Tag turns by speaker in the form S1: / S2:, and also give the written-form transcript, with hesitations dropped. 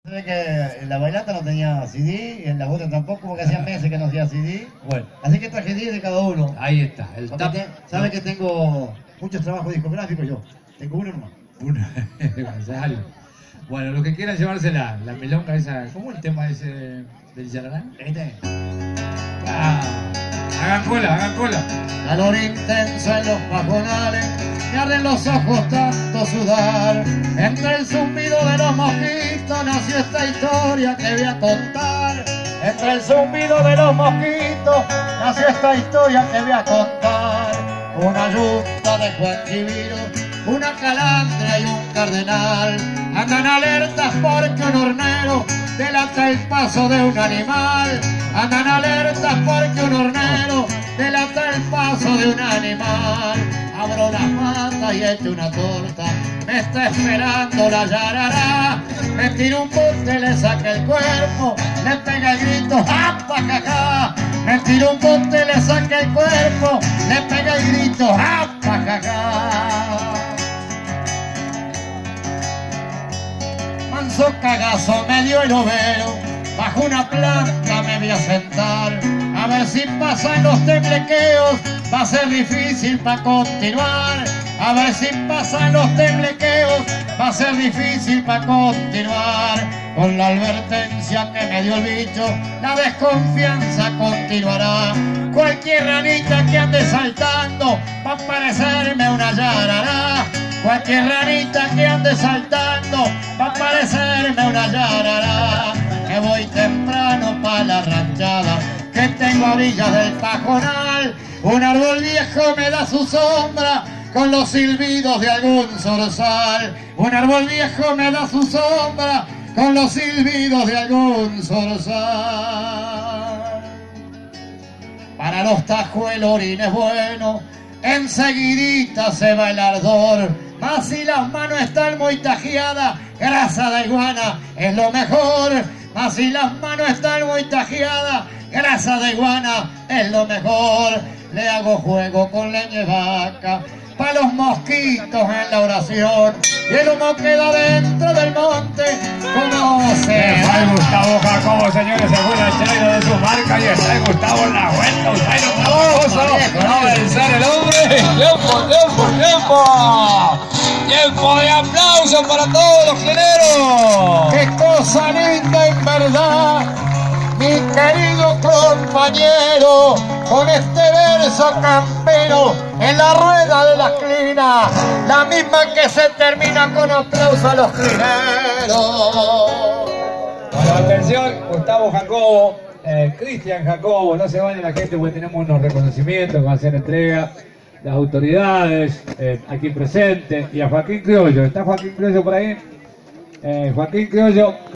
S1: Sabe que la bailata no tenía CD y en la otra tampoco, porque hacía meses que no hacía CD.
S2: Bueno,
S1: Así que traje 10 de cada uno.
S2: ahí está. El
S1: Porque
S2: tap.
S1: sabe que tengo muchos trabajos discográficos yo. Tengo uno nomás.
S2: Gonzalo. Bueno, los que quieran llevarse la milonga esa, ¿cómo el tema ese del Yararán? Hagan cola, hagan cola.
S1: Calor intenso en los pajonales, me arden los ojos tanto sudar. Entre el zumbido de los mosquitos nació esta historia que voy a contar. Entre el zumbido de los mosquitos nació esta historia que voy a contar. Una yunta de Juan Chiviro, una calandria y un cardenal andan alertas porque un hornero delata el paso de un animal. Andan alertas porque un hornero delata el paso de un animal. Abro las patas y echo una torta, me está esperando la yarará. Me tiro un bote, le saca el cuerpo, le pega el grito ¡apa, cacá! Me tiro un bote, le saca el cuerpo, le pega el grito ¡apa, cacá! Manso cagazo me dio el overo, bajo una planta me voy a sentar, a ver si pasan los temblequeos, va a ser difícil para continuar. A ver si pasan los temblequeos, va a ser difícil para continuar. Con la advertencia que me dio el bicho, la desconfianza continuará. Cualquier ranita que ande saltando, va a parecerme una yarará. Cualquier ranita que ande saltando, va a parecerme una yarará. Me voy temprano pa' la ranchada, que tengo a orillas del pajonal. Un árbol viejo me da su sombra, con los silbidos de algún zorzal. Un árbol viejo me da su sombra, con los silbidos de algún zorzal. Para los tajos el orín es bueno, enseguidita se va el ardor. Mas si las manos están muy tajeadas, grasa de iguana es lo mejor. Mas si las manos están muy tajeadas, grasa de iguana es lo mejor. Le hago juego con leña de vaca, pa' los mosquitos en la oración. Y el humo queda dentro del monte, como se
S3: va Gustavo Jacobo, señores, según el sello de su marca, y está Gustavo en la vuelta, Usaino trabajoso, va a vencer el hombre. ¡Tiempo, tiempo, tiempo! ¡Tiempo de aplauso para todos los generos!
S1: ¡Qué cosa linda en verdad! Mi querido compañero, con este verso campero en la rueda de la clina, la misma que se termina con aplauso a los clineros.
S3: Bueno, atención, Gustavo Jacobo, Cristian Jacobo, no se vayan la gente porque tenemos unos reconocimientos que van a hacer entrega las autoridades aquí presentes, y a Joaquín Criollo. ¿Está Joaquín Criollo por ahí? Joaquín Criollo.